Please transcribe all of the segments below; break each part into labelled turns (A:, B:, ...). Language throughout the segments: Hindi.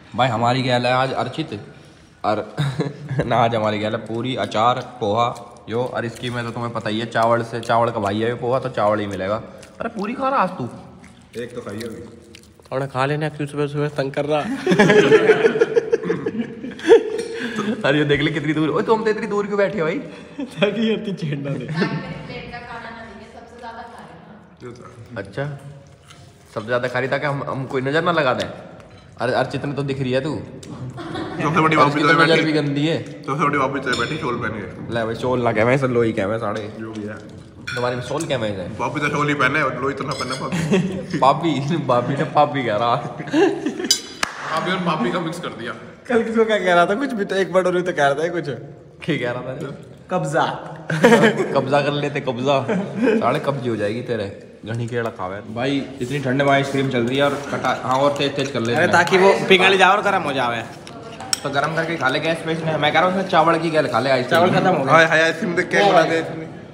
A: भाई हमारी गैल है आज अर्चित और ना आज हमारी गैल है पूरी अचार पोहा यो। और इसकी में तो तुम्हें पता ही है चावल का भाई है पोहा तो चावल ही मिलेगा। अरे पूरी खा रहा आज तू?
B: एक तो खाई होगी
C: और खा लेना क्यों सुबह सुबह तंग कर रहा।
A: अरे देख ले कितनी दूर। ओए तुम तो इतनी दूर क्यों बैठे हो भाई?
C: ताकि इतनी छेड़ना दे।
A: अच्छा सबसे ज्यादा खा रही था कि हम कोई नजर ना लगा दें। अरे अर्चित ने तो दिख रही है तू।
B: सबसे बड़ी बात
A: तो नजर भी गंदी है।
B: सबसे बड़ी बात तो बैठी शॉल पहने
A: ले भाई शॉल ना कहवे सब लोई कहवे साढ़े
B: जो भी है
A: तुम्हारे में शॉल कहवे है।
B: बापी तो शॉल ही पहने और लोई तो ना पहने
A: पापी ने पापी कह रहा।
B: आप यार पापी का मिक्स कर दिया।
C: कल किसको क्या कह रहा था? कुछ भी तो एक वर्ड और तो कह रहा था कुछ।
A: क्या कह रहा था?
C: कब्जा।
A: कब्जा कर लेते कब्जा साढ़े कब्जी हो जाएगी तेरे। घनी केड़ा खावे भाई। इतनी ठंडे में आइसक्रीम चल रही है और कटा हाँ और तेज कर ले
C: ताकि वो पिघल जाए और गर्म हो जाए।
A: तो गर्म करके खा ले गैस पे। मैं कह रहा हूँ चावल की गैल खा ले।
C: चावल खत्म हो गया।
B: हाय आइसक्रीम देख के बना दे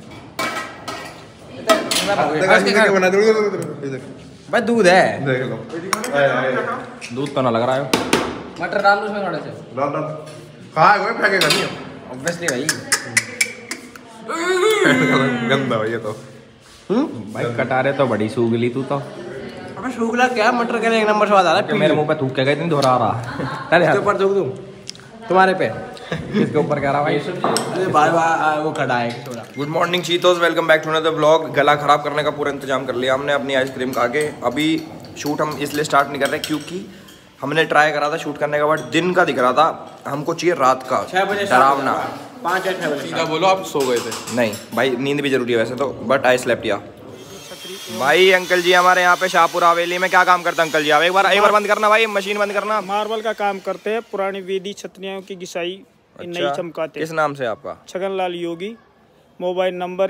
B: बना दे
C: भाई दूध है।
B: देख लो
A: दूध तो ना लग रहा है।
C: मटर डाल दो उसमें थोड़े से।
B: डाल खा कोई फेंकेगा नहीं
C: ऑब्वियसली भाई।
B: गंदा भाई ये तो
A: भाई कटारे तो बड़ी सूगली तू तो।
C: अबे शुगला क्या मटर का एक नंबर स्वाद आ रहा है।
A: मेरे मुंह पे थूक के गए इतनी दोहरा रहा।
C: इसके ऊपर थूक दूं तुम्हारे पे।
A: किसके ऊपर कह रहा भाई?
C: अरे बार वो खड़ा है थोड़ा।
A: Good morning Cheetos, welcome back to another vlog. गला खराब करने का पूरा इंतजाम कर लिया हमने अपनी आइसक्रीम खा के। अभी शूट हम इसलिए स्टार्ट नहीं कर रहे क्योंकि हमने ट्राई करा था शूट करने का बट दिन का दिख रहा था। हमको चाहिए रात का
C: 6 बजे
A: डरावना।
C: 5 या 6 बजे
B: सीधा बोलो आप सो गए थे।
A: नहीं भाई नींद भी जरूरी है वैसे तो बट आई स्लेप्ट या। भाई अंकल जी हमारे यहाँ पे शाहपुर हवेली में क्या काम करते हैं अंकल जी? आप एक बार बंद करना भाई, मशीन बंद करना।
D: मार्बल का काम करते हैं, पुरानी वेदी छतरियों की घिसाई नई चमकाते।
A: किस नाम से आपका?
D: छगनलाल योगी। Mobile number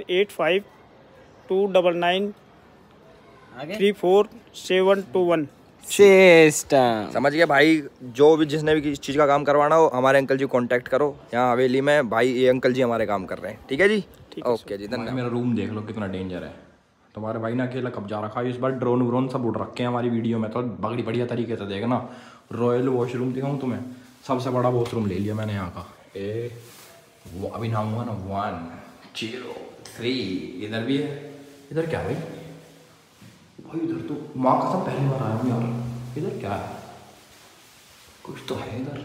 D: 852999347121।
A: समझ गए भाई। जो भी जिसने भी इस चीज़ का काम करवाना हो हमारे अंकल जी कांटेक्ट करो यहाँ हवेली में। भाई ये अंकल जी हमारे काम कर रहे हैं। ठीक है जी? ओके जी धन्यवाद। मेरा रूम देख लो कितना डेंजर है। तुम्हारे भाई ने अकेला कब्जा रखा है। इस बार ड्रोन सब उड़ रखे हैं हमारी वीडियो में तो बड़ी बढ़िया तरीके से देखना। रॉयल वॉशरूम दिखाऊँ तुम्हें? सबसे बड़ा वॉशरूम ले लिया मैंने यहाँ का। अभी नहाऊंगा ना 1 0 3। इधर भी है। इधर क्या भाई? भाई इधर तो माँ का सब पहली बार आया हूँ यार। इधर क्या है? कुछ तो है इधर।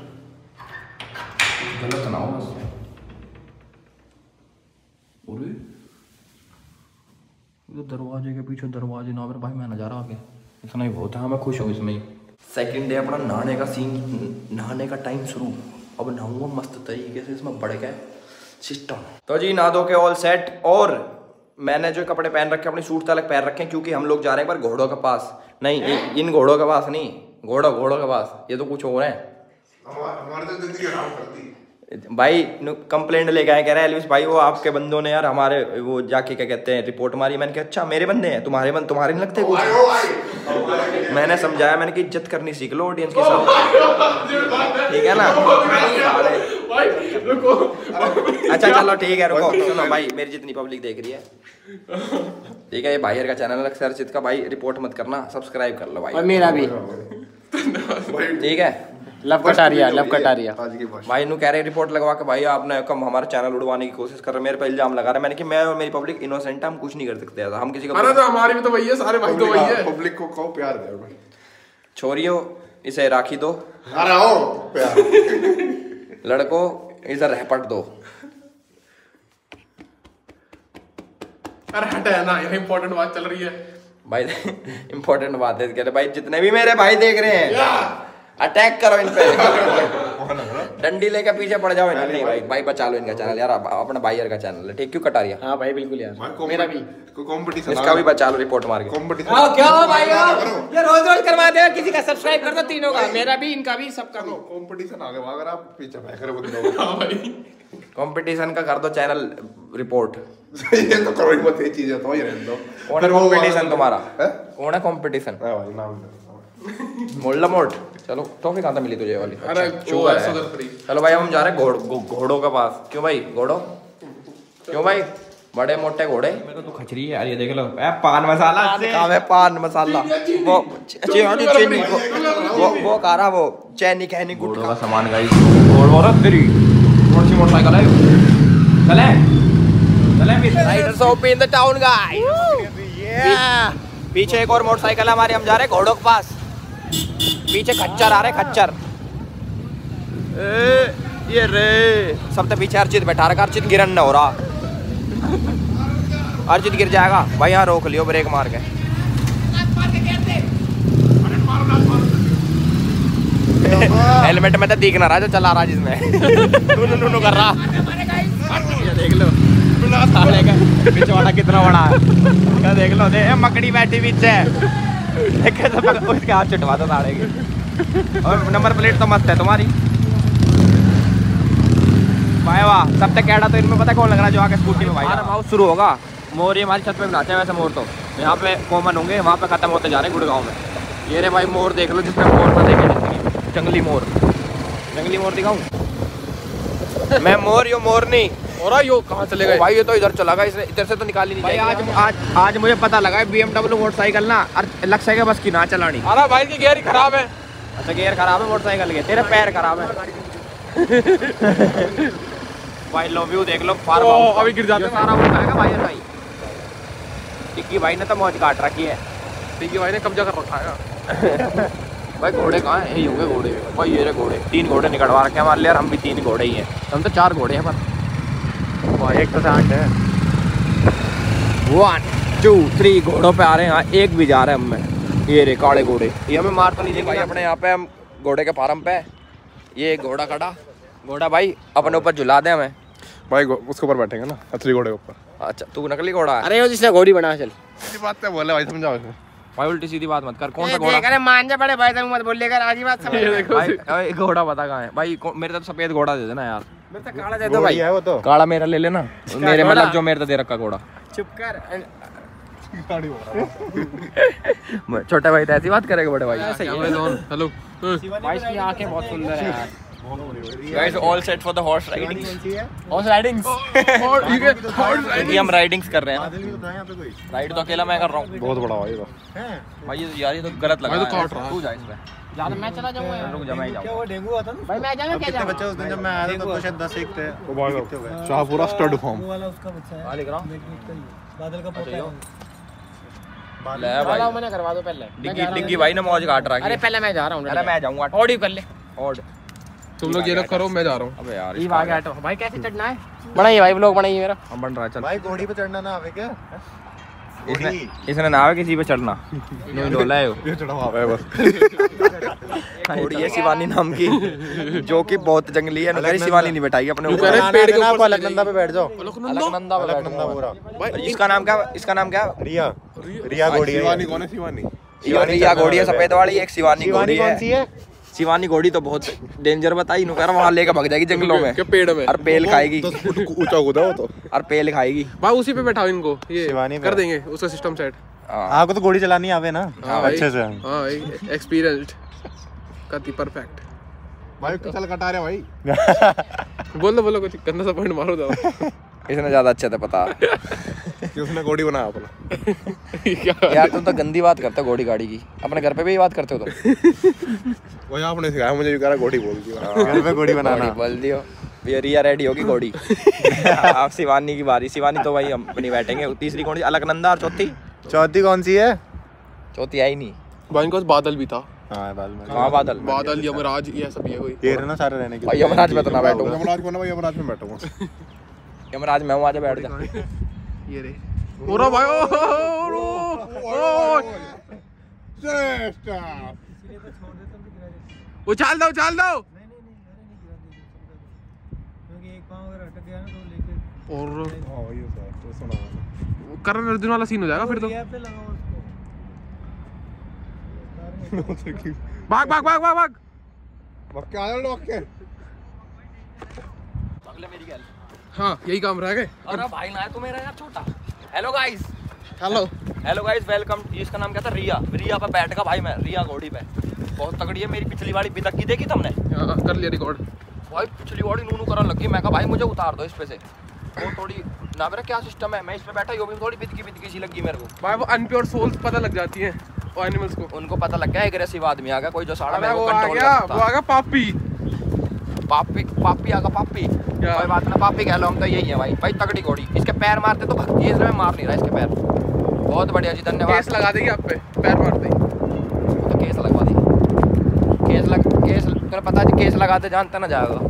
A: गलत ना हो बस। अरे दरवाजे के पीछे दरवाजे ना भाई मैं नजारा आ गया। इतना ही बहुत है। मैं खुश हूँ इसमें। सेकंड डे अपना नहाने का सीन, नहाने का टाइम शुरू। अब नहाऊंगा मस्त तरीके से। इसमें बढ़ गया सिस्टम। तो जी नहा धो के ऑल सेट। और मैंने जो कपड़े पहन रखे अपनी सूट तलक पहन रखे हैं क्योंकि हम लोग जा रहे हैं एक बार घोड़ों के पास। नहीं इन घोड़ों के पास नहीं, घोड़ों के पास। ये तो कुछ और है
B: हमारे तो जिंदगी खराब करती
A: भाई। कंप्लेंट लेके आए, कह रहे हैं एलविस भाई वो आपके बंदों ने यार हमारे वो जाके क्या कहते हैं रिपोर्ट मारी। मैंने कहा अच्छा मेरे बंदे हैं, तुम्हारे नहीं लगते कुछ? मैंने समझाया, मैंने कि इज्जत करनी सीख लो ऑडियंस के साथ। ठीक है ना? अच्छा चलो ठीक है रुको। सुनो भाई मेरी जितनी पब्लिक देख रही है ठीक है, ये भाई का चैनल है सरचित का। भाई रिपोर्ट मत करना, सब्सक्राइब कर लो भाई।
C: और मेरा भी
A: ठीक है।
C: लव कटारिया
A: भाई नु कह रहे रिपोर्ट लगवा के भाई आपने कम हमारा चैनल उड़वाने की कोशिश कर रहे, मेरे पे इल्जाम लगा रहे। मैंने कि मैं और मेरी पब्लिक इनोसेंट है, हम कुछ नहीं कर सकते। हम किसी का
B: तो हमारी भी तो वही है, सारे भाई तो वही है। पब्लिक को कहो प्यार दे भाई।
A: छोरियो इसे राखी दो,
B: अरे आओ प्यार।
A: लड़को इसे रहपट दो।
B: अरे हटे ना, यह इंपॉर्टेंट बात चल रही है
A: भाई। इंपॉर्टेंट बात है कह रहे भाई जितने भी मेरे भाई देख रहे हैं अटैक करो इन पे। डंडी लेके पीछे पड़ जाओ। नहीं भाई बचा लो इनका चैनल यार, अपना भाई का चैनल है। ठीक क्यों कटारिया?
C: हाँ भाई बिल्कुल यार, मेरा भी
B: कंपटीशन
A: इसका भी बचा लो रिपोर्ट मार के।
B: कंपटीशन
C: क्या हो भाई ये रोज करवा दे। किसी का सब्सक्राइब कर दो तीनों का, मेरा भी इनका भी सबका भी।
B: कंपटीशन आगे अगर आप पीछे बैठ कर बंदो। हां भाई
A: कंपटीशन का कर दो चैनल रिपोर्ट।
B: ये तो करो ही मत, ये चीज है तो ही रहने दो।
A: कौन है कंपटीशन तुम्हारा? कौन है कंपटीशन?
B: हां भाई नाम
A: मोल्ला मोट। चलो टॉफी कहाँ मिली तुझे वाली?
B: अरे
A: शुगर है। चलो भाई हम जा रहे हैं घोड़ों के पास। क्यों भाई? घोड़ों क्यों भाई? बड़े मोटे घोड़े।
C: मेरे को तो खचरी है यार, ये देख लो पान मसाला।
A: काम है पान मसाला, वो चीनी, वो कारा, वो चैनी कहनी गुटखा का सामान गाइस। और औरत तेरी कौन सी मोटरसाइकिल है? चले चले riders of in the town guys. पीछे एक और मोटरसाइकिल है हमारी, हम जा रहे घोड़ों के पास। पीछे खच्चर आ रहे, खच्चर। ये रे सब तो पीछे अर्जित बैठा रखा, अर्जित गिरन न हो रहा, अर्जित गिर जाएगा भाई। यहाँ रोक लियो ब्रेक मार के। हेलमेट में तो दिख ना रहा जो चला रहा जिसमें नू कर रहा। ये देख लो पिछवाड़ा कितना बड़ा है, क्या देख लो। दे मकड़ी बैठी पीछे, उसके हाथ चटवा दो साड़े की। और नंबर प्लेट तो मस्त है तुम्हारी भाई, वाह। सब तक कैडा तो इनमें पता कौन लग रहा है जो आके स्कूटी में भाई। हाउस शुरू होगा, मोर ये हमारी छत पे बनाते हैं वैसे मोर तो यहाँ पे कॉमन होंगे, वहाँ पे खत्म होते जा रहे हैं गुड़गांव में। ये रे भाई मोर देख लो, जिसमें मोर पर देखे जंगली मोर। जंगली मोर दिखाऊं मैं? मोर यो मोर नहीं
B: और यो कहाँ चले गए
A: भाई? ये तो इधर चला गया, इसने इधर से तो निकाल ही नहीं भाई। आज मुझे पता लगा BMW मोटरसाइकिल ना लक्ष्य के बस की ना चलानी।
B: अरे भाई की गियर खराब है।
A: अच्छा गियर खराब है मोटरसाइकिल के, तेरे पैर खराब है भाई। लो व्यू देख लो, फार्म हाउस
B: अभी गिर जाते
A: सारा उठाएगा भाई। भाई टिक्की भाई ने तो मौज काट रखी है,
B: टिक्की भाई ने कब्जा कर रखा है।
A: भाई घोड़े कहाँ हैं? यही होंगे घोड़े भाई। ये रे घोड़े, 3 घोड़े निकलवा रखे हमारे लिए, और हम भी 3 घोड़े ही हैं। हम तो 4 घोड़े हैं पर भाई, एक तो 8 है। 1 2 3 घोड़ों पे आ रहे हैं। हाँ एक भी जा रहे हैं हमें। ये रे काले घोड़े, ये हमें मार तो नहीं देंगे भाई। अपने यहाँ पे हम घोड़े के फार्म पे, ये घोड़ा खड़ा, घोड़ा भाई अपने ऊपर झुला दे हमें
B: भाई। उसके ऊपर बैठेंगे ना, असली घोड़े के ऊपर।
A: अच्छा तू नकली घोड़ा है?
C: अरे वो जिसने घोड़ी बना चल।
B: सीधी बात है बोले भाई, समझाओ इसे
A: भाई। उल्टी सीधी बात मत कर। कौन सा घोड़ा?
C: अरे मान जा बड़े भाई, तुम मत बोल लेकर, आज ही बात समझ।
A: भाई घोड़ा बता कहाँ है भाई? मेरे तो सफेद घोड़ा दे देना यार।
C: मेरे तो काला दे दो भाई।
B: वो तो
A: काला मेरा ले लेना, मेरे मतलब जो मेरे तो दे रखा घोड़ा।
C: चुप कर।
A: छोटे भाई तो ऐसी बात करेगा बड़े भाई।
B: हेलो
C: भाई इसकी आंखें बहुत सुंदर है यार।
A: Guys, all set for the horse riding.
C: Horse riding.
A: क्योंकि हम राइडिंग्स कर रहे हैं। राइड तो अकेला मैं कर रहा हूँ।
B: बहुत बड़ा भाई
A: भाई यार ये तो गलत लगा।
B: भाई तो काट रहा है।
A: तू जा इसमें।
C: ज्यादा मैं चला जाऊंगा यार।
A: रुक जा मैं ही जाऊंगा।
E: डेंगू हुआ था ना
C: भाई मैं जाऊंगा क्या जाऊंगा?
E: बच्चे उस दिन जब मैं आया था तब तो शायद 10 एक थे।
B: वो भाई शाहपुरा स्टड फॉर्म।
E: वो वाला उसका बच्चा है।
A: हाँ लिख रहा हूँ।
E: बादल का पोता है।
A: ले
C: चलाओ
A: भाई
C: मैंने करवा दो पहले।
A: डिग्गी भाई ने मौज काट रहा
C: अरे पहले मैं जा रहा हूँ।
A: अरे मैं जाऊंगा।
C: ऑडी कर ले।
A: और
B: तुम लोग ये लोग करो, मैं जा रहा हूँ।
A: अबे यार
C: ये भाग हटो भाई। कैसे चढ़ना है? बनाइए भाई ब्लॉग बनाइए मेरा।
A: हम बन रहा है। चल
E: भाई घोड़ी पे चढ़ना ना आवे क्या?
A: इसने ना आवे किसी पे चढ़ना। नहीं डोला है
B: ये चढ़ावा है बस।
A: घोड़ी है शिवानी नाम की, जो कि बहुत जंगली है। नगरी शिवानी नहीं बैठाई अपने ऊपर।
B: अरे पेड़ के ऊपर
E: अलकनंदा पे बैठ जाओ।
A: अलकनंदा पे
E: अलकनंदा पूरा।
A: बैठूंगा। इसका नाम क्या? इसका नाम क्या?
E: रिया। रिया घोड़ी है।
B: शिवानी कौन है? शिवानी
A: रिया घोड़ी है सफेद वाली। एक शिवानी घोड़ी
E: शिवानी कौन सी
A: है।
E: है?
A: शिवानी घोड़ी तो बहुत डेंजर बताई नु कर, वहां लेकर भाग जाएगी जंगलों में।
B: क्या पेड़ में?
A: और पेल खाएगी।
B: 10 फुट ऊंचा कूदा वो तो।
A: और पेल खाएगी
B: भाई उसी पे बैठाओ इनको, ये
E: शिवानी पे।
B: कर देंगे उसका सिस्टम सेट।
E: आपको तो घोड़ी चलानी आवे ना अच्छे से।
B: हाँ एक्सपीरियंस्ड कति परफेक्ट। भाई तो चल कटा रहे भाई। बोलो कुछ गंदा सा पॉइंट मारो जाओ।
A: इसने ज्यादा अच्छे से पता
B: कि उसने घोड़ी बनाया अपना।
A: यार तुम तो गंदी बात करते हो घोड़ी गाड़ी की। अपने घर पे भी बात करते हो तो।
B: वो आपने सिखाया मुझे, भी कह रहा घोड़ी बोल दी।
E: घर पे घोड़ी बनाना।
A: बोल दियो। ये रिया रेडी होगी घोड़ी। आप शिवानी की बारी। शिवानी तो भाई हम नहीं बैठेंगे। तीसरी कौन सी? अलकनंदा। और
E: चौथी कौन सी है?
A: चौथी आई नहीं
B: भाई इनके पास बादल भी था।
E: हाँ बादल में।
A: हाँ
B: बादल यमराज ये सब है कोई।
E: ये रहना सारे रहने के।
A: भाई यमराज में तो ना बैठूंगा।
B: यमराज कौन है भाई? यमराज में बैठूंगा।
A: यमराज मैं हूँ, आजा बैठ जा।
B: ये रे ओरो भाई ओ उछाल दो
E: क्योंकि एक पांव अगर अटक गया ना तो लेके
B: और हां ये तो सुना करण अर्जुन वाला सीन हो जाएगा फिर तो।
E: पे लगाओ उसको।
B: भाग क्या आ लो के।
A: अगले मेरी गैल।
B: हाँ यही काम रह गए।
A: अरे भाई ना है तू मेरा यार छोटा। Hello guys welcome. इसका नाम क्या था? रिया पे बैठ का भाई मैं। रिया घोड़ी पे बहुत तगड़ी है। मेरी पिछली वाली बितक की देखी तुमने?
B: कर लिया रिकॉर्ड।
A: भाई पिछली वाली नूनू करने लगी। मैं कहा भाई मुझे उतार दो इस पे से। वो थोड़ी ना मेरा क्या सिस्टम है, मैं इस पे बैठा यो भी थोड़ी बिदकी सी लगी मेरे को
B: भाई। वो अनप्योर सोल्स पता लग जाती है वो एनिमल्स को,
A: उनको पता लग गया एग्रेसिव आदमी आ गया कोई जो साड़ा मेरे को
B: वो आ
A: कंट्रोल
B: गया,
A: करता
B: वो आ गया पापी
A: पापी आगा पापी कोई बात ना, पापी कह लो हम तो यही है भाई। भाई तगड़ी घोड़ी, इसके पैर मारते तो भगती है, इसमें मार नहीं रहा इसके पैर। बहुत बढ़िया जी, धन्यवाद।
B: केस लगा देगी आप पे पैर मारते ही,
A: तो केस लगवा दी, केस तुम्हें पता है केस लगाते जानता ना जाएगा।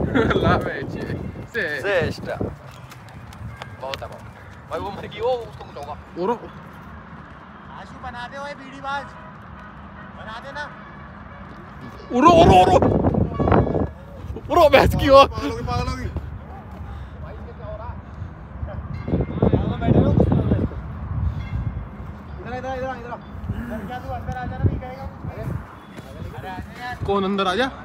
A: श्रेष्ठ बहुत है भाई। वो मर गई, वो उसको कुछ होगा।
B: ओरो
E: आशु बना दे ओए बीड़ी बाज, बना दे ना।
B: ओरो ओरो ओरो ओरो भैंस की हो।
E: पागल होगी
A: भाई ये क्या हो रहा?
E: बैठे रहो इधर क्या तू अंदर आ जा ना, नहीं कहेगा अरे आ जा यार।
B: कौन अंदर आ जा?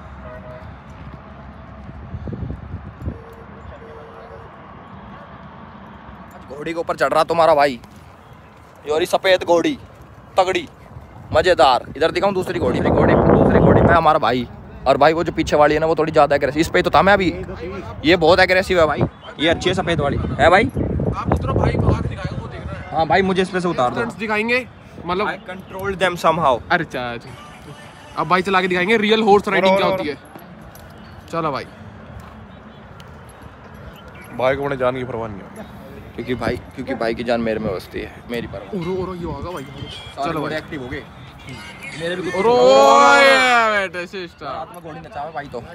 A: घोड़ी के ऊपर चढ़ रहा तुम्हारा भाई, योरी सफेद घोड़ी तगड़ी मजेदार। इधर दिखाऊं दूसरी घोड़ी में हमारा भाई। और भाई वो जो पीछे वाली है ना वो थोड़ी ज्यादा एग्रेसिव, इस पे तो था मैं अभी, ये बहुत एग्रेसिव है भाई। ये अच्छी है सफेद वाली है भाई।
B: आप उतरो भाई, भाग दिखाएगा वो, देख रहा है।
A: हाँ भाई मुझे इस पे से उतार दो,
B: दिखाएंगे मतलब
A: I controlled them somehow।
B: अरे चाचा अब भाई चला के दिखाएंगे रियल हॉर्स राइडिंग क्या होती है। चलो भाई,
F: भाई को अपने जान की परवाह नहीं है,
A: क्योंकि भाई की जान मेरे में बसती है, मेरी परवाह।
B: ओरो ओरो ये होगा भाई।
A: चलो भाई एक्टिव हो गए मेरे भी।
B: ओरो बेटे सिस्टर
A: रात में घोड़ी नचावे भाई तो।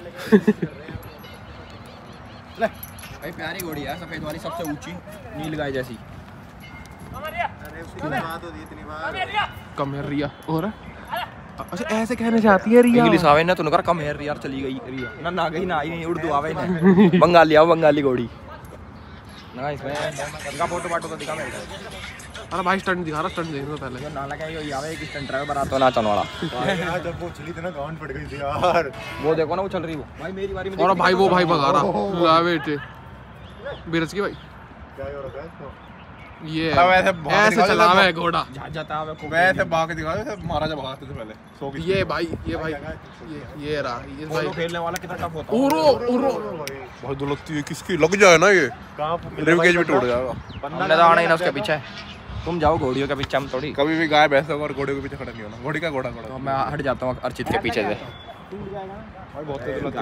A: ले भाई प्यारी घोड़ी है सफेद वाली, सबसे ऊंची नील गाय जैसी।
E: अरे उसकी बात होती है इतनी बार।
B: कम है रिया और अच्छा ऐसे कहने चाहती है रिया।
A: इंग्लिश आवे ना तो नकर कम है यार, चली गई रिया ना, ना गई ना आई नहीं, उर्दू आवे ना। बंगाली आओ, बंगाली घोड़ी ना इसमें इनका फोटो तो दिखा मेरे को।
B: अरे भाई स्टंट दिखा रहा, स्टंट देखने से पहले।
A: जो ना लगा ये आवे एक स्टंट ड्राइवर बरात तो नाचन वाला।
E: यार जब वो चली थी ना गांड फट गई थी यार।
A: वो देखो ना वो चल रही वो भाई मेरी बारी में।
B: और भाई वो भाई भगा रहा ला बेटे बीरज की भाई।
E: क्या हो रहा है इसको?
B: ये ऐसे चला है घोड़ा,
F: वैसे भाग के दिखा दे, महाराजा भागते थे पहले।
B: ये भाई ये रहा ये भाई
A: खेलने वाला कितना टफ होता है।
B: ओरो ओरो
F: बहुत दुलत्ती है किसकी लग जाए ना, ये रिव गेज भी टूट जाएगा।
A: हमने तो आना ही ना उसके पीछे, तुम जाओ घोड़ियों के पीछे, हम थोड़ी।
F: कभी भी गाय भैंस और घोड़े के पीछे खड़ा नहीं होना। घोड़ी का घोड़ा
A: तो मैं हट जाता हूँ अर्चित के पीछे से।
F: बहुत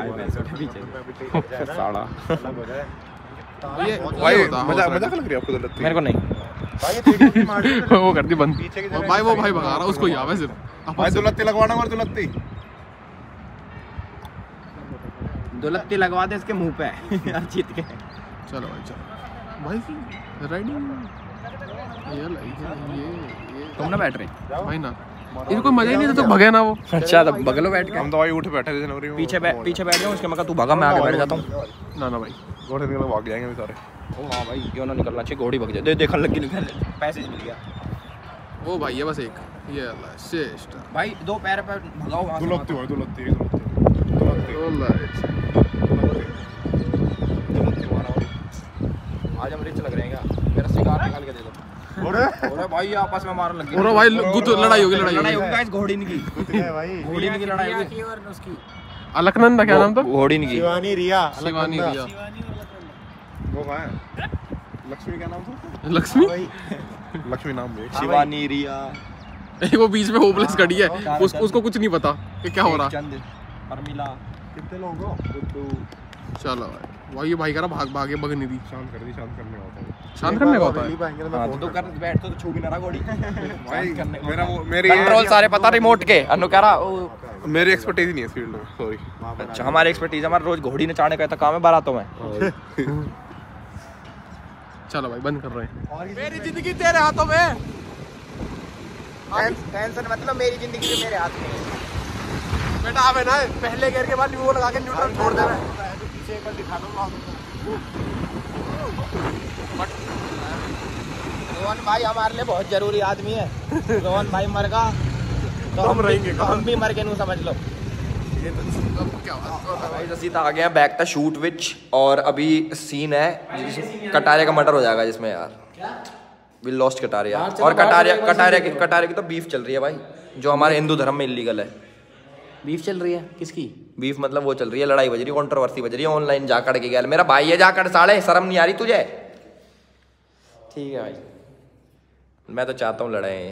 A: साड़ा
B: ये
F: भाई मजा लग रही है आपको दुलत्ती?
A: मेरे को नहीं
B: वो कर दी बंद भाई। वो भाई भगा रहा उसको याद है सिर्फ
F: भाई दुलत्ती लगवाना और दुलत्ती
A: दुलत्ती लगवा दे इसके मुंह पे अर्चित के।
B: चलो भाई चलो भाई राइडिंग ये
A: तुम ना बैठ रही
B: भाई ना, इनको कोई मजा ही नहीं था तो भगे ना वो।
A: अच्छा तो बगलो बैठ के
F: हम तो भाई उठ बैठे थे जनवरी में।
A: पीछे बैठ जाओ उसके, मैं तू भागा मैं आगे बैठ जाता हूँ।
B: ना भाई
F: घोड़े निकल भाग जाएंगे सारे।
A: ओ हाँ भाई क्यों ना निकलना चाहिए, घोड़ी भग जाए। देखने लगी निकल पैसेज मिल गया।
B: वो भाई ये बस एक ये अल्लाह श्रेष्ठ
A: भाई दो पैर पे भगाओ वहां से।
F: दुलत्ती भाई दुलत्ती
A: आज हम रिच लग रहे हैं क्या? मेरा सिगार निकाल के दे दो। अरे भाई आपस में मारने लग गए।
B: और भाई गुद लड़ाई होगी
A: गाइस घोड़ी की
E: भाई
A: घोड़ी की लड़ाई होगी।
B: अलकनंदा क्या नाम था?
A: घोड़ी की
E: शिवानी रिया।
B: शिवानी रिया
F: वो कहाँ है? लक्ष्मी क्या नाम था?
B: लक्ष्मी
F: लक्ष्मी नाम भी है।
A: शिवानी रिया
B: वो बीच में होपलेस खड़ी है, उसको कुछ नहीं पता कि क्या हो रहा।
A: चंद परमिला
E: कितने लोग हो?
B: चलो भाई ये भाई कह रहा भाग भाग के भगनी थी।
F: शांत कर दी, शांत करने का होता है।
B: शांत करने का होता है।
A: हां तो कर बैठ तो छू भी ना रहा घोड़ी।
F: भाई मेरी
A: कंट्रोल सारे पता रिमोट के। अनु कह रहा
F: मेरी एक्सपर्टीज नहीं है इस फील्ड में, सॉरी।
A: अच्छा हमारी एक्सपर्टीज हमारा रोज घोड़ी नचाने का काम है बारातों में।
B: चलो भाई बंद कर रहे हैं। मेरी जिंदगी तेरे हाथों में।
A: टेंशन मतलब मेरी जिंदगी तो मेरे हाथ में है।
B: बेटा अब है ना पहले गियर के बाद वो लगा के न्यूट्रल छोड़ देना है।
E: पीछे एक बार दिखा दो।
A: रोहन भाई हमारे लिए बहुत जरूरी आदमी है। रोहन भाई मर गया तो हम रहेंगे, हम भी मर के नहीं समझ लो। भाई सीधा आ गया बैक था शूट विच, और अभी सीन है कटारिया का मर्डर हो जाएगा जिसमें यार वी लॉस्ट कटारिया। और कटारिया की तो बीफ चल रही है भाई, जो हमारे हिंदू धर्म में इलीगल है।
C: बीफ चल रही है किसकी?
A: बीफ मतलब वो चल रही है, लड़ाई बज रही है, कंट्रोवर्सी बज रही है ऑनलाइन। जाकड़ के गया मेरा भाई है जाकड़ साले, शर्म नहीं आ रही तुझे?
C: ठीक है भाई।
A: मैं तो चाहता हूँ लड़ाई।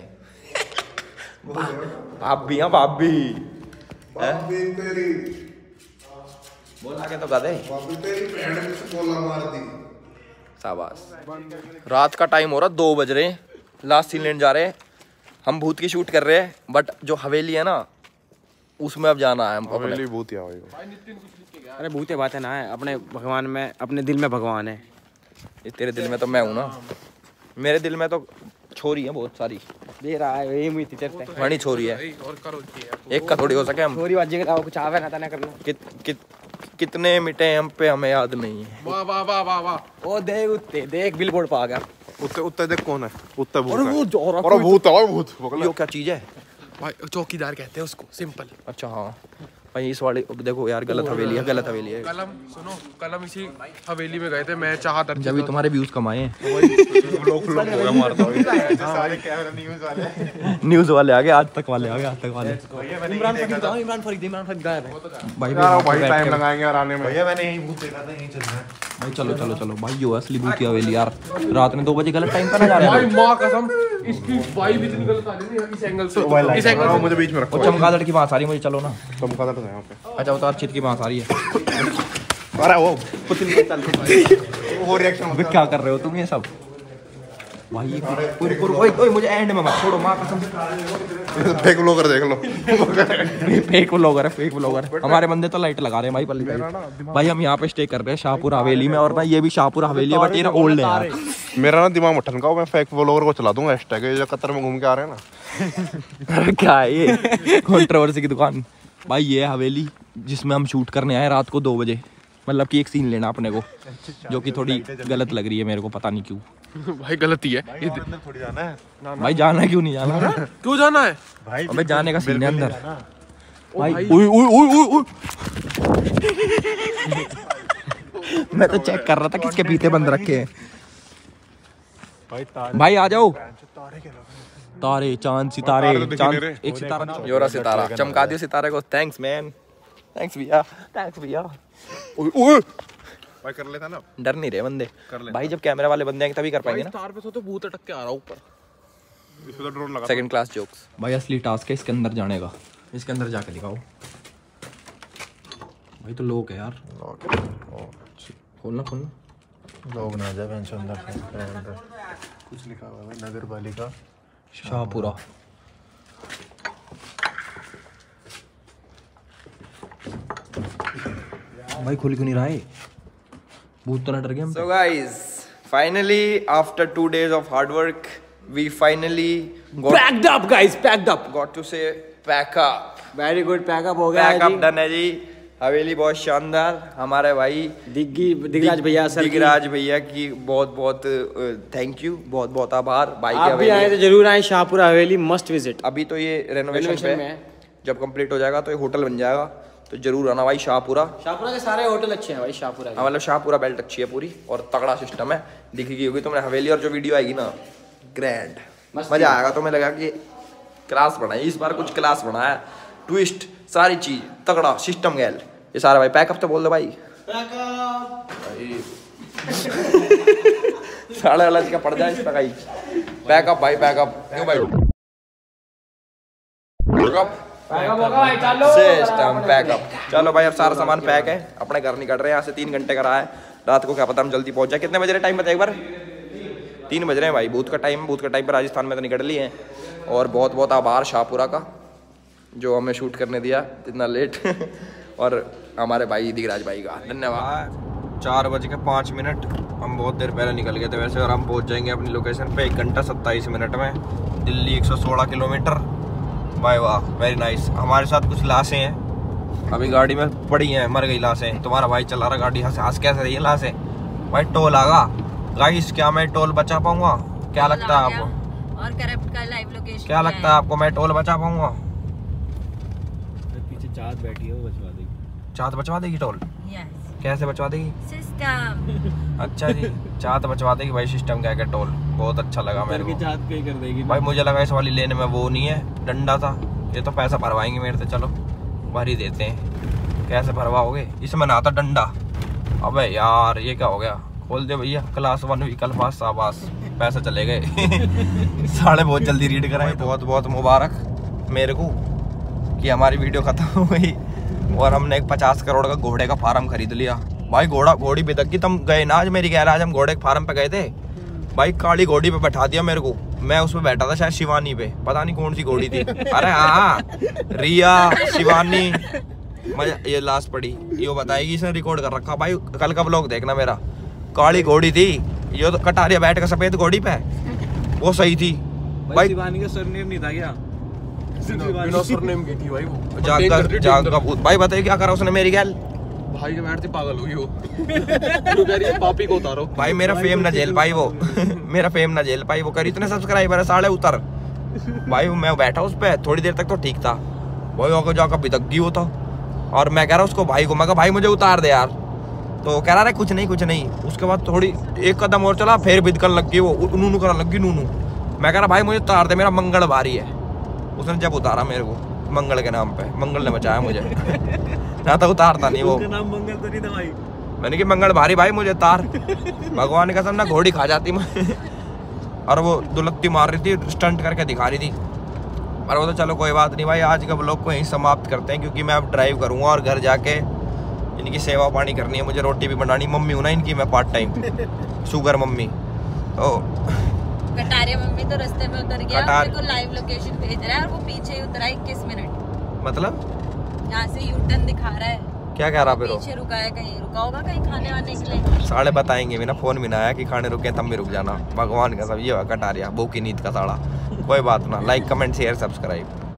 A: भाभी हाँ भाभी
F: तेरी
A: बोल आगे तो गधे।
F: तेरी बहन ने बोला मार दी।
A: शाबाश। रात का टाइम हो रहा 2 बज रहे हैं, लास्ट सीन लेने जा रहे हैं हम। भूत की शूट कर रहे हैं बट जो हवेली है ना उसमें अब जाना है हम अपने।
F: भूत या
C: अरे भूत है बात है ना है, अपने भगवान में, अपने दिल में भगवान है।
A: ये तेरे दिल में तो मैं हूँ ना, मेरे दिल में तो छोरी है बहुत सारी।
C: दे रहा है यही मुझे चलते
A: बड़ी छोरी है,
B: और करो
A: एक का थोड़ी हो सके हम।
C: छोरी बाजी का कुछ आवे ना था ना करना।
A: कितने मिटे हम पे हमें याद नहीं है।
B: वाह वाह वाह वाह वाह।
C: ओ देख उत्ते देख बिलबोर्ड पे आ गया।
F: उत्ते देख कौन है? उत्ते भूत
C: अरे
F: है।
C: वो जोरा
F: अरे भूत है भूत।
A: यो क्या चीज है?
B: भाई चौकीदार कहते हैं उसको, सिंपल।
A: अच्छा हाँ भाई इस वाले देखो यार गलत हवेली है, गलत हवेली है।
B: कलम सुनो, कलम इसी हवेली में गए थे, मैं चाह दर्ज
A: जब भी तुम्हारे व्यूज कमाए हैं।
F: लोग हो गया मारता सारे कैमरा
A: न्यूज वाले आ गए, आज तक वाले आ गए, आज तक वाले।
C: इमरान फरीद गायब है
A: भाई
F: भाई टाइम लगाएंगे यार आने में। भैया मैंने यही भूत देखा था, यहीं चल रहा है।
A: भाई चलो चलो चलो भाई यो असली भूत की हवेली यार। रात में 2 बजे गलत टाइम पर ना जा रहे
B: भाई
A: हैं।
B: माँ कसम इसकी वाइब इतनी गलत आ रही है इस एंगल से, इस एंगल से।
F: मुझे बीच में रखो।
A: और चमगादड़ की बांस आ रही है मुझे, चलो ना।
F: चमका तो है यहाँ पे।
A: अच्छा उतार चित की बांस आ रही है।
F: अरे वो वो रिएक्शन
A: क्या कर रहे हो तुम ये सब भाई? ओए मुझे एंड में मत छोड़ो माँ कसम।
F: फेक ब्लॉगर देख लो।
A: फेक ब्लॉगर है, फेक ब्लॉगर। हमारे बंदे तो लाइट लगा रहे हैं भाई पल्ली भाई। हम यहाँ पे स्टे कर रहे हैं शाहपुर हवेली में, और ना ये भी शाहपुर हवेली है बट ये ना ओल्ड है यार।
F: मेरा ना दिमाग मठन का, मैं फेक ब्लॉगर को चला दूंगा हैशटैग जो कतर में घूम के आ रहे हैं ना।
A: क्या है ये कंट्रोवर्सी की दुकान भाई? ये हवेली जिसमें हम शूट करने आए रात को 2 बजे, मतलब कि एक सीन लेना अपने को, जो कि थोड़ी गलत लग रही है मेरे को, पता नहीं क्यों।
B: भाई गलती है
F: अंदर थोड़ी जाना है
A: भाई जाना क्यों नहीं जाना?
B: क्यों जाना है
F: भाई?
A: अबे जाने का सीन है अंदर भाई।
B: भाई।
A: ओए ओए ओए ओए मैं तो चेक कर रहा था किसके पीते बंद रखे हैं। भाई आ जाओ। तारे चांद सितारे, चांद एक सितारा, योरा सितारा चमका दियो सितारे को। थैंक्स मैन, थैंक्स भैया, थैंक्स भैया। ओए
F: भाई कर लेता ना,
A: डर नहीं रहे बंदे भाई। जब कैमरा वाले बंदे आएंगे तभी कर पाएंगे ना।
B: तार पे तो भूत अटक के आ रहा ऊपर।
F: इस पे तो ड्रोन लगा।
A: सेकंड क्लास जोक्स भाई। असली टास्क है इसके अंदर जाने का, इसके अंदर जाके दिखाओ भाई। तो लोग है यार, खोलना खोलना।
F: लोग ना जाए अंदर। कुछ लिखा हुआ है भाई, नगर पालिका
A: शाहपुरा। भाई खुल क्यों नहीं रहा है? भूत तो ना डर गया हम। So guys, finally after 2 days of hard work, we finally
C: packed up guys, packed up.
A: got to say pack up.
C: Very good, pack up हो गया
A: पैक अप डन है जी। हवेली बहुत शानदार। हमारे भाई
C: दिगराज भैया सर,
A: दिगराज भैया की बहुत बहुत थैंक यू, बहुत बहुत आभार। भाई
C: आप भी आए तो जरूर आए शाहपुरा हवेली, मस्ट विजिट।
A: अभी तो ये रेनोवेशन पे है, जब कंप्लीट हो जाएगा तो ये होटल बन जाएगा, तो जरूर आना भाई शाहपुरा।
C: शाहपुरा के सारे होटल अच्छे हैं भाई। शाहपुरा
A: हाँ मतलब शाहपुरा बेल्ट अच्छी है पूरी, और तगड़ा सिस्टम है। दिखेगी होगी तुमने हवेली, और जो वीडियो आएगी ना ग्रैंड, मजा आएगा। तुम्हें लगा कि क्लास बनाई इस बार, कुछ क्लास बनाया, ट्विस्ट सारी चीज तगड़ा सिस्टम गैल। ये सारा भाई पैकअप तो बोल दो भाई। साढ़े अलग का पड़ जाए इस पर पैकअप भाई, पैकअप क्यों भाई? System pack up. चलो भाई अब सारा सामान पैक है, अपने घर निकल रहे हैं। यहाँ से 3 घंटे का रहा है, रात को क्या पता हम जल्दी पहुंच जाए। कितने बज रहे टाइम बताए एक बार? 3 बज रहे हैं भाई। भूत का टाइम, भूत का टाइम पर राजस्थान में तो निकल लिए हैं। और बहुत बहुत आभार शाहपुरा का जो हमें शूट करने दिया इतना लेट और हमारे भाई दिगराज भाई का धन्यवाद। 4:05 हम बहुत देर पहले निकल गए थे वैसे, और हम पहुंच जाएंगे अपनी लोकेशन पे 1 घंटा 27 मिनट में। दिल्ली 116 किलोमीटर। बाय वाह, वेरी नाइस। हमारे साथ कुछ लाशें हैं अभी गाड़ी में पड़ी हैं, मर गई लाशें। तुम्हारा भाई चला रहा गाड़ी, हंस कैसे रही है लाशें भाई। टोल आगा गाइस, क्या मैं टोल बचा पाऊंगा? क्या लगता है आपको?
G: और करप्ट का लाइव लोकेशन
A: क्या लगता है आपको, मैं टोल बचा पाऊंगा?
D: पीछे चाँद बैठी है, वो बचवा देगी।
A: चाँद बचवा देगी टोल?
G: यस
A: कैसे बचवा देगी?
G: सिस्टम।
A: अच्छा जी, चाँद बचवा देगी भाई। सिस्टम क्या है टोल, बहुत अच्छा लगा मेरे को।
D: चाँद पे ही कर देगी
A: भाई मुझे लगा इस वाली लेन में वो नहीं है, डंडा था। ये तो पैसा भरवाएंगे मेरे से, चलो भर ही देते हैं। कैसे भरवाओगे? इसमें ना था डंडा। अबे यार ये क्या हो गया? खोल दे भैया, क्लास 1 व्हीकल पास। शाबाश। पैसे चले गए। साले बहुत जल्दी रीड कराए। बहुत बहुत मुबारक मेरे को कि हमारी वीडियो खत्म हो गई और हमने एक 50 करोड़ का घोड़े का फार्म खरीद लिया। भाई घोड़ी बेदक की तुम गए ना आज मेरी कह रहा, आज हम घोड़े के फार्म पे गए थे भाई, काली घोड़ी पे बैठा दिया मेरे को, मैं उसमें बैठा था शायद शिवानी पे, पता नहीं कौन सी घोड़ी थी। अरे हाँ रिया शिवानी मजा, ये लास्ट पड़ी, ये बताएगी इसने रिकॉर्ड कर रखा भाई, कल का व्लॉग देखना मेरा। काली घोड़ी थी, ये तो कटारिया बैठ के सफेद घोड़ी पे, वो सही थी भाई।
B: शिवानी का सरनेम नहीं था क्या? बिना सरनेम की थी भाई वो।
A: जाग भाई बताइए क्या करा उसने मेरी गैल
B: भाई के बैठते पागल हुई वो। तो कह रही है पापी को उतारो
A: भाई, मेरा फेम ना झेल पाई वो। मेरा फेम ना झेल पाई वो, करी इतने सब्सक्राइबर है साढ़े उतर भाई। मैं बैठा उस पे थोड़ी देर तक तो ठीक था भाई, आगे जाकर बिदक गई वो तो। और मैं कह रहा उसको भाई को, मैं कहा भाई मुझे उतार दे यार, तो कह रहा कुछ नहीं। उसके बाद थोड़ी एक कदम और चला, फिर बिदकन लग गई वो, नूनू करने लग गई नूनू। मैं कह रहा भाई मुझे उतार दे, मेरा मंगल भारी है। उसने जब उतारा मेरे को मंगल के नाम पे, मंगल ने बचाया मुझे। ना तो उतारता नहीं वो,
B: नाम मंगल तो नहीं था भाई।
A: मैंने कि मंगल भारी भाई मुझे तार। भगवान का कसम ना घोड़ी खा जाती मैं। और वो दुलत्ती मार रही थी, स्टंट करके दिखा रही थी। पर वो तो चलो कोई बात नहीं भाई, आज का व्लॉग को यहीं समाप्त करते हैं, क्योंकि मैं अब ड्राइव करूँगा और घर जाके इनकी सेवा पानी करनी है, मुझे रोटी भी बनानी। मम्मी हूँ ना इनकी मैं पार्ट टाइम, शुगर मम्मी। तो
G: कटारिया मम्मी तो रास्ते में उतर गया, मेरे को लाइव लोकेशन भेज रहा है और वो पीछे उतरा 21 मिनट।
A: मतलब
G: यहाँ से यू टर्न दिखा रहा है।
A: क्या कह रहा फिर?
G: पीछे रुका है, कहीं रुका होगा कहीं खाने वाने के लिए।
A: साढ़े बताएंगे भी ना, फोन भी ना आया कि खाने रुके तब भी रुक जाना। भगवान का सब ये हुआ कटारिया भूखी नींद का साड़ा। कोई बात ना, लाइक कमेंट शेयर सब्सक्राइब।